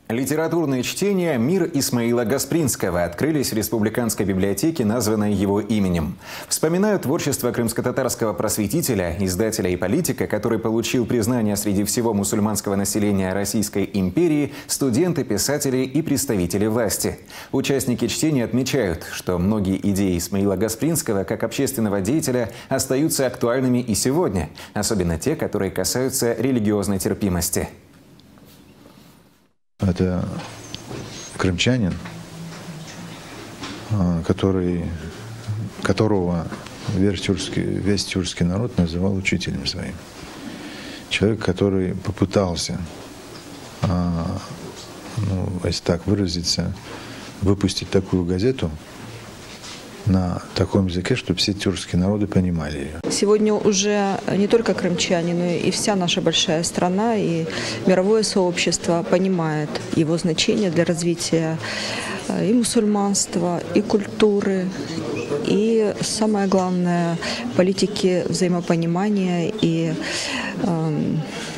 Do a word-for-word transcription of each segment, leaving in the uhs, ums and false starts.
Литературные чтения «Мир» Исмаила Гаспринского открылись в Республиканской библиотеке, названной его именем. Вспоминают творчество крымско-татарского просветителя, издателя и политика, который получил признание среди всего мусульманского населения Российской империи, студенты, писатели и представители власти. Участники чтения отмечают, что многие идеи Исмаила Гаспринского как общественного деятеля остаются актуальными и сегодня, особенно те, которые касаются религиозной терпимости. Это крымчанин, который, которого весь тюркский, весь тюркский народ называл учителем своим. Человек, который попытался, ну, если так выразиться, выпустить такую газету на таком языке, чтобы все тюркские народы понимали ее. Сегодня уже не только крымчане, но и вся наша большая страна и мировое сообщество понимает его значение для развития и мусульманства, и культуры, и, самое главное, политики взаимопонимания и э,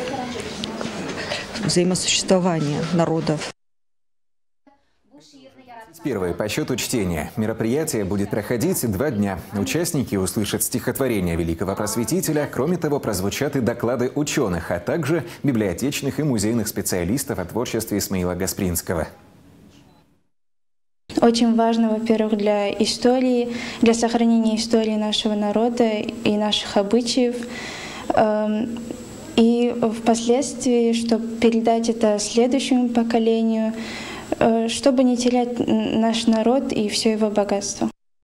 взаимосуществования народов. Первое по счету чтения. Мероприятие будет проходить два дня. Участники услышат стихотворения великого просветителя. Кроме того, прозвучат и доклады ученых, а также библиотечных и музейных специалистов о творчестве Исмаила Гаспринского. Очень важно, во-первых, для истории, для сохранения истории нашего народа и наших обычаев. И впоследствии, чтобы передать это следующему поколению, чтобы не терять наш народ и все его богатство.